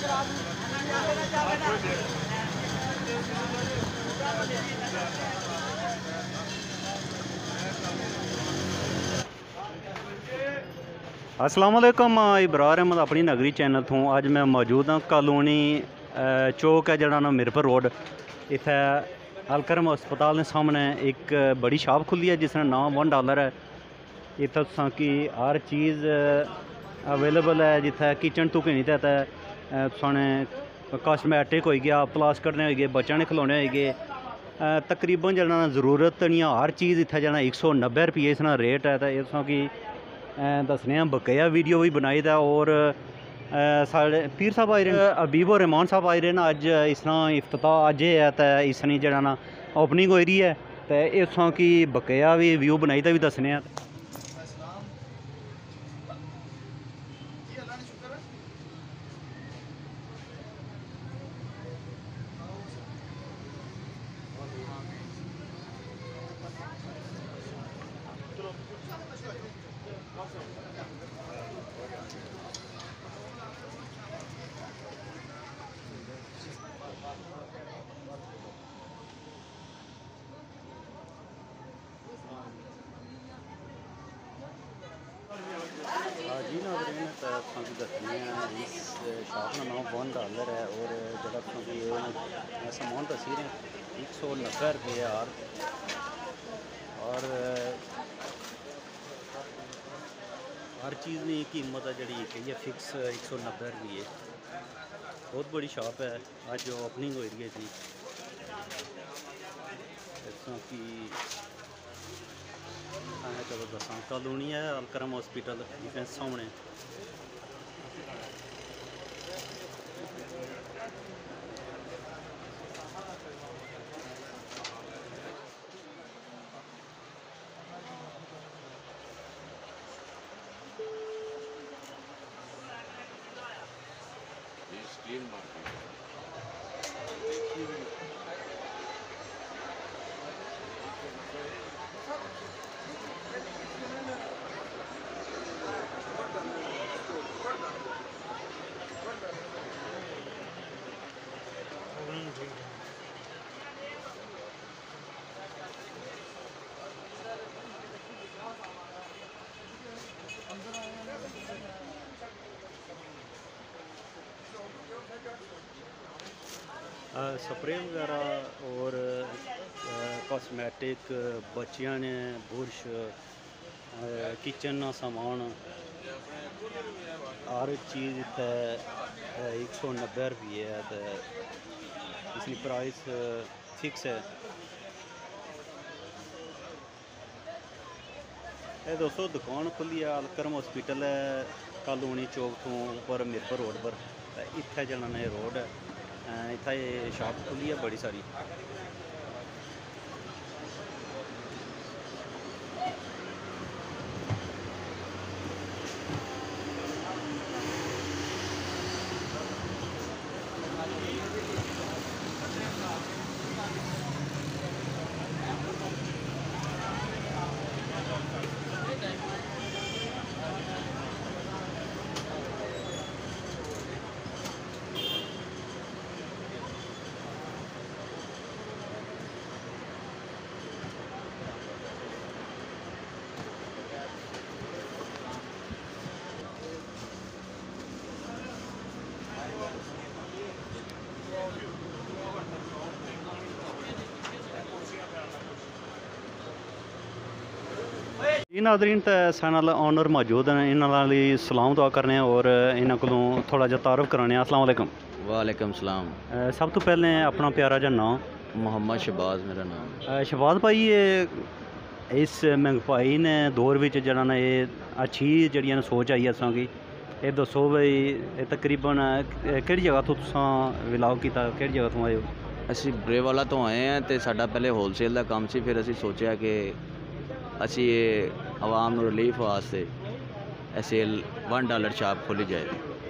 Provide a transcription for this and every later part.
अस्सलाम वालेकुम, इब्रार अहमद अपनी नगरी चैनल तो अज मैं मौजूद हाँ कॉलोनी चौक है जरा ना मिरपुर रोड। इत्थे अलकरम अस्पताल के सामने एक बड़ी शॉप खुली है जिसका नाम $1 है। इत्थे तुसां की हर चीज़ अवेलेबल है, जिथे किचन तू घनी तक तुसाने कॉस्मैटिक हो गया, प्लास कट्टने हो गए, बच्चों ने खिलौने हो गए, तकरीबन जना ज़रूरत दियाँ हर चीज़ इत्थे जना 190 रुपये इसका रेट है। तो ये तुसां की दसने बकाया वीडियो भी बनाई दा। और साढ़े पीर साहब आए रहे, अबीब और रहमान साहब आए रहे ना अज। इसना इफ्तिताह अज है तो इसनी जरा ना ओपनिंग हो रही है, तो इस की बकाया भी व्यू बनाई दा भी दसने। जी नाज़रीन, तो दसने इस शॉप का नाम $1 है। और जरा सामान दसी रहे 190 रुपये यार। और हर चीज़ की कीमत है जी कही है फिक्स 190 रुपये। बहुत बड़ी शॉप है, अज ओपनिंग हो रही है इसकी। कि चलो दसा कॉलोनी है अलकरम हॉस्पिटल के सामने। स्प्रे वगैरह और कॉस्मेटिक, बच्चियां ने बुरश, किचन का सामान, हर चीज़ इतने 190 रुपये है। तो इसकी प्राइस फिक्स है। ये दोस्तों दुकान खुली है अलकरम हॉस्पिटल है कॉलोनी चौक तो ऊपर मिरपुर रोड पर। इत्थे जाना ये रोड है, इतना ये शॉप खुली है बड़ी सारी। जी नाज़रीन, तो साढ़े ऑनर मौजूद हैं, इन्होंने सलाम दुआ करने और इन्हों को थोड़ा जहा तारुफ कराने। अस्सलाम वालेकुम। वालेकुम सलाम। सब तो पहले अपना प्यारा जहा नाम। मोहम्मद शहबाज मेरा नाम। शहबाज भाई, ये इस महंगाई ने दौर में जरा ना ये अच्छी जड़ियाँ सोच आई असा की, ये दसो भाई तकरीबन कि जगह तो विलाव किया, कि जगह तो आए हो? असी बरेवाला तो आए हैं, तो साडा पहले होलसेल का काम से, फिर असी सोचा कि असी ये आवाम रिलीफ वास्ते सेल $1 शॉप खोली जाए,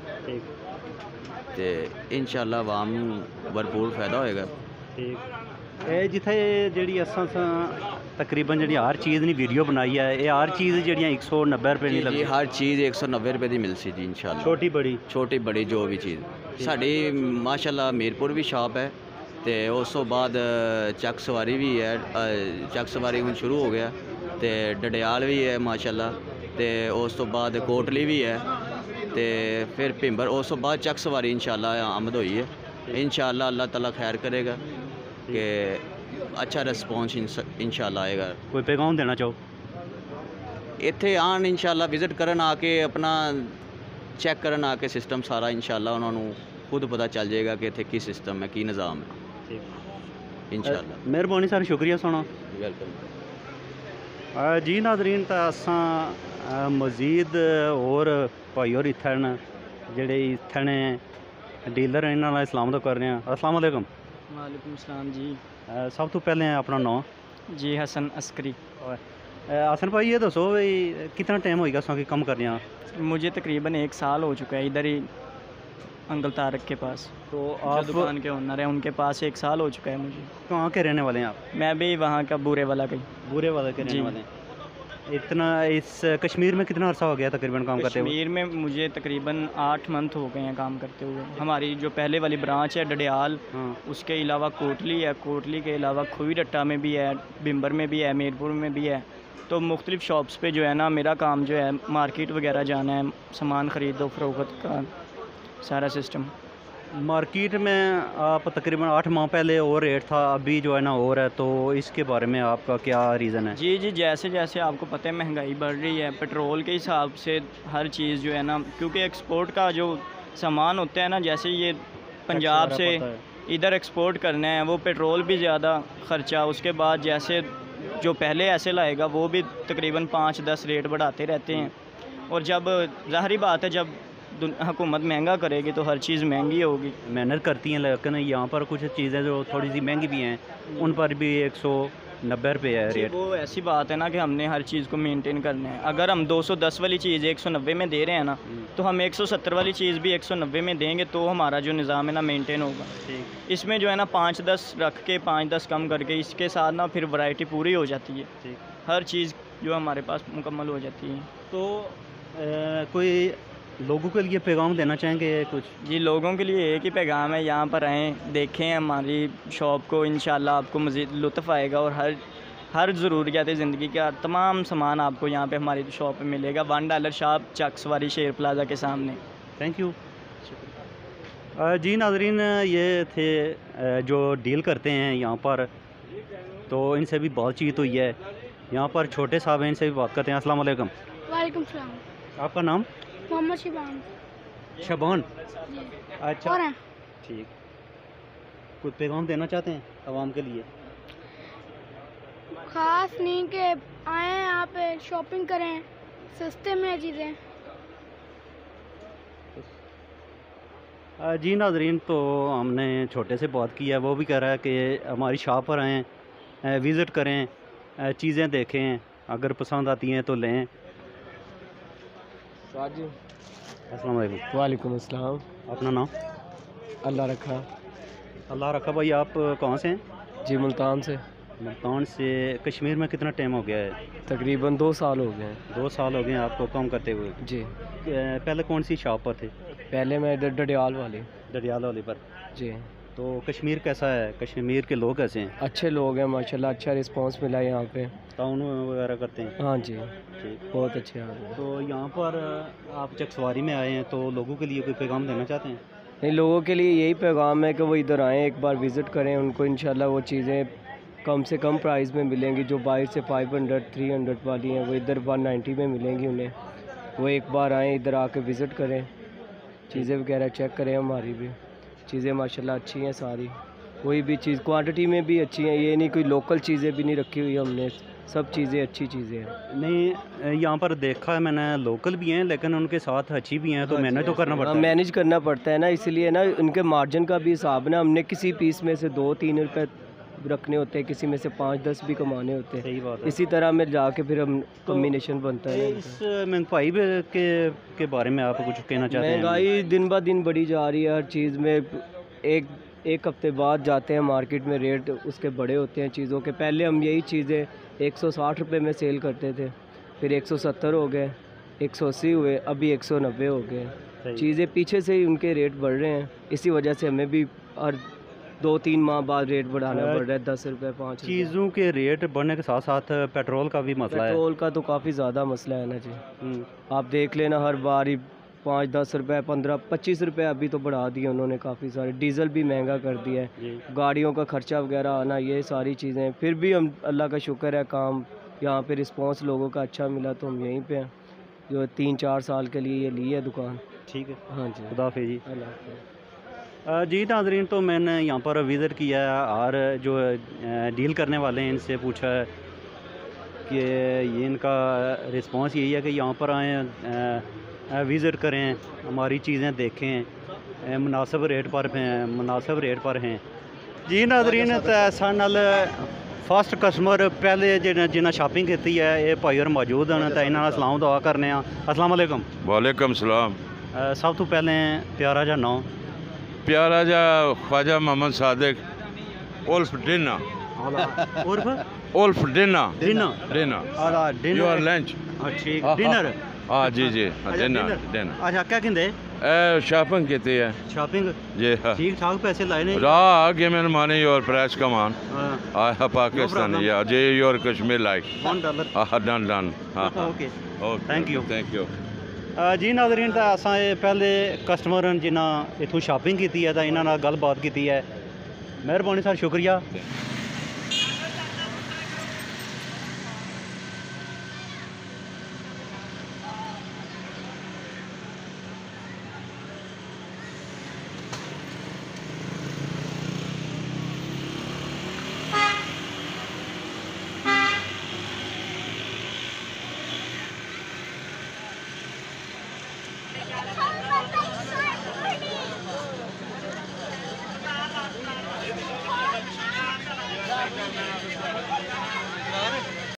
तो इंशाअल्लाह आवाम भरपूर फायदा होएगा। ठीक है। जिथे जी तकरीबन जी हर चीज़ की वीडियो बनाई है, ये हर चीज़ जी 190 रुपए नहीं जी लगती, हर चीज़ 190 रुपए की मिल सी जी इंशाल्लाह। छोटी बड़ी। छोटी बड़ी जो भी चीज़ साड़ी माशाल्लाह मीरपुर भी शॉप है तो उस तो बाद चक सवारी भी है, चक सवारी हुण शुरू हो गया तो डडियाल भी है माशाल्लाह तो उस तो बाद कोटली भी है तो फिर भिंबर उस तो बाद चक सवारी इंशाल्लाह आमद हुई है। इंशाल्लाह अल्लाह ताला खैर करेगा कि अच्छा रिस्पॉन्स इंशाल्लाह आएगा। कोई पैगाम देना चाहो? इत्थे आन इंशाल्लाह विजिट करन आके अपना चेक करन आके सिस्टम सारा इंशाल्लाह उन्होंने खुद पता चल जाएगा कि इत्थे की सिस्टम है की निज़ाम है इंशाल्लाह। मेहरबानी सर, शुक्रिया सोना। वेलकम जी नाजरीन, तो असां मज़ीद होर भाई होर इत्थै न जेह्ड़े इत्थै ने डीलर हैं, इन्हां नाल सलाम तो कर रहे हैं। अस्सलाम वालेकुम। वालेकुम सलाम जी। सब तो पहले अपना नाम? जी हसन अस्करी। हसन भाई ये दसो भाई कितना टाइम होएगा असां कम करने आ? मुझे तकरीबन 1 साल हो चुका है इधर ही अंकल तारक के पास, तो जो आप दुकान के ओनर हैं उनके पास 1 साल हो चुका है मुझे। कहाँ के रहने वाले हैं आप? मैं भी वहाँ का बूरे वाला का ही। बुरे वाले के रहने जी। वाले हैं। इतना इस कश्मीर में कितना अर्सा हो गया तकरीबन काम करते हुए? कश्मीर में मुझे तकरीबन 8 मंथ हो गए हैं काम करते हुए। हमारी जो पहले वाली ब्रांच है डडियाल, हाँ। उसके अलावा कोटली है, कोटली के अलावा खुई रट्टा में भी है, भिंबर में भी है, मीरपुर में भी है। तो मुख्तलिफ़ शॉप्स पे जो है ना मेरा काम जो है मार्केट वगैरह जाना है, सामान ख़रीदो फरोख्त का सारा सिस्टम। मार्केट में आप तकरीबन 8 माह पहले और रेट था, अभी जो है ना और है, तो इसके बारे में आपका क्या रीज़न है? जी जी, जैसे जैसे आपको पता है महंगाई बढ़ रही है, पेट्रोल के हिसाब से हर चीज़ जो है ना, क्योंकि एक्सपोर्ट का जो सामान होता है ना, जैसे ये पंजाब टैक्स से वगैरह पता है। इधर एक्सपोर्ट करना है, वो पेट्रोल भी ज़्यादा ख़र्चा, उसके बाद जैसे जो पहले ऐसे लाएगा वो भी तकरीबन 5-10 रेट बढ़ाते रहते हैं। और जब ज़ाहिरी बात है जब हुकूमत महंगा करेगी तो हर चीज़ महंगी होगी। मेहनत करती हैं, लेकिन यहाँ पर कुछ चीज़ें जो थोड़ी सी महंगी भी हैं उन पर भी 190 रुपये है जी, रेट। वो ऐसी बात है ना कि हमने हर चीज़ को मेंटेन करना है। अगर हम 210 वाली चीज़ 190 में दे रहे हैं ना, तो हम 170 वाली चीज़ भी 190 में देंगे तो हमारा जो निज़ाम है ना मेंटेन होगा। ठीक इसमें जो है ना 5-10 रख के 5-10 कम करके इसके साथ ना फिर वैरायटी पूरी हो जाती है, ठीक। हर चीज़ जो हमारे पास मुकम्मल हो जाती है। तो कोई लोगों के लिए पैगाम देना चाहेंगे कुछ? जी, लोगों के लिए एक ही पैगाम है, यहाँ पर आएँ, देखें हमारी शॉप को, इंशाल्लाह आपको मज़ीद लुत्फ़ आएगा और हर ज़रूरियात ज़िंदगी का तमाम सामान आपको यहाँ पे हमारी शॉप पे मिलेगा। $1 शॉप चक सवारी शेर प्लाजा के सामने। Thank you. जी नाजरीन, ये थे जो डील करते हैं यहाँ पर, तो इनसे भी बातचीत हुई है। यहाँ पर छोटे साहब हैं, इनसे भी बात करते हैं। अस्सलाम वालेकुम। वालेकुम सलाम। आपका नाम? मोहम्मद शिबान शबान। जी। अच्छा, और हैं? ठीक। कुछ पैगाम देना चाहते हैं आवाम के लिए? ख़ास नहीं कि आएँ यहाँ पे शॉपिंग करें, सस्ते में चीज़ें। जी नाजरीन, तो हमने छोटे से बात की है, वो भी कह रहा है कि हमारी शॉप पर आएँ, विज़िट करें, चीज़ें देखें, अगर पसंद आती हैं तो लें। अस्सलाम वालेकुम। वालेकुम अस्सलाम। अपना नाम? अल्लाह रखा। अल्लाह रखा। भाई आप कहाँ से हैं? जी मुल्तान से। मुल्तान से। कश्मीर में कितना टाइम हो गया है? तकरीबन 2 साल हो गए हैं। 2 साल हो गए हैं आपको काम करते हुए। जी। पहले कौन सी शॉप पर थे? पहले मैं इधर डडियाल वाले। डडियाल वाले पर। जी। तो कश्मीर कैसा है? कश्मीर के लोग कैसे हैं? अच्छे लोग हैं माशाल्लाह, अच्छा रिस्पांस मिला है यहाँ पे। टाउन वगैरह करते हैं? हाँ जी, ठीक। बहुत अच्छे हैं। तो यहाँ पर आप चकसवारी में आए हैं, तो लोगों के लिए कोई पैगाम देना चाहते हैं? नहीं, लोगों के लिए यही पैगाम है कि वो इधर आएँ, एक बार विज़िट करें, उनको इंशाल्लाह वो चीज़ें कम से कम प्राइस में मिलेंगी। जो बाहर से 500-300 वाली हैं वो इधर 190 में मिलेंगी उन्हें। वो एक बार आएँ, इधर आके विज़िट करें, चीज़ें वगैरह चेक करें। हमारी भी चीज़ें माशाल्लाह अच्छी हैं सारी, कोई भी चीज़ क्वांटिटी में भी अच्छी हैं। ये नहीं कोई लोकल चीज़ें भी नहीं रखी हुई हमने, सब चीज़ें अच्छी चीज़ें हैं। नहीं, यहाँ पर देखा है मैंने, लोकल भी हैं लेकिन उनके साथ अच्छी भी हैं, तो मैनेज तो करना पड़ता है। मैनेज करना पड़ता है ना, इसलिए ना उनके मार्जिन का भी हिसाब ना, हमने किसी पीस में से 2-3 रुपये रखने होते हैं, किसी में से 5-10 भी कमाने होते हैं। सही बात है। इसी तरह में जाके फिर हम तो कम्बिनेशन बनता है। इस महंगाई के बारे में आप कुछ कहना चाहते हैं? महंगाई दिन ब दिन बढ़ी जा रही है, हर चीज़ में एक एक हफ्ते बाद जाते हैं मार्केट में, रेट उसके बड़े होते हैं चीज़ों के। पहले हम यही चीज़ें 160 रुपये में सेल करते थे, फिर 170 हो गए, 180 हुए, अभी 190 हो गए। चीज़ें पीछे से ही उनके रेट बढ़ रहे हैं, इसी वजह से हमें भी हर 2-3 माह बाद रेट बढ़ाना पड़ रहा है, 10 रुपये 5 रुपये। चीज़ों के रेट बढ़ने के साथ साथ पेट्रोल का भी मसला है। पेट्रोल का तो काफ़ी ज़्यादा मसला है ना जी। आप देख लेना, हर बार ही 5-10 रुपये, 15-25 रुपये अभी तो बढ़ा दिए उन्होंने काफ़ी सारे। डीज़ल भी महंगा कर दिया है, गाड़ियों का खर्चा वगैरह आना, ये सारी चीज़ें। फिर भी हम अल्लाह का शुक्र है, काम यहाँ पे रिस्पांस लोगों का अच्छा मिला तो हम यहीं पे हैं, जो 3-4 साल के लिए ये ली है दुकान। ठीक है, हाँ जी, खुदा हाफिज़ जी। अल्लाह हाफ़िज़। जी नाज़रीन, तो मैंने यहाँ पर विज़िट किया है और जो डील करने वाले हैं इनसे पूछा है कि ये इनका रिस्पांस यही है कि यहाँ पर आएँ, विज़िट करें, हमारी चीज़ें देखें, मुनासिब रेट पर हैं। जी नाज़रीन, साढ़े नाल फस्ट कस्टमर पहले जिन्हें शॉपिंग की है ये भाई और मौजूद हैं, तो इन्होंने सलाम दुआ करने। अस्सलाम वालेकुम। वालेकुम सलाम। सब तो पहले प्यारा जा नाम। प्यारा जा ख्वाजा मोहम्मद सादिक उल्फ डिना। उल्फ डिना डिनर योर लंच। ठीक, डिनर। हाँ जी जी, डिनर। अच्छा, क्या कहते शॉपिंग की है शॉपिंग? जी हाँ, ठीक ठाक पैसे लाए ने? आगे मैंने माने योर प्राइस कमान आया पाकिस्तान या जी your Kashmir like $1। Done. Okay, thank you. Thank जी नाज़रीन, तो असां पहले कस्टमर जिन्हें इतों शॉपिंग की है तो इन्होंने गलबात की है। मेहरबानी सर, शुक्रिया।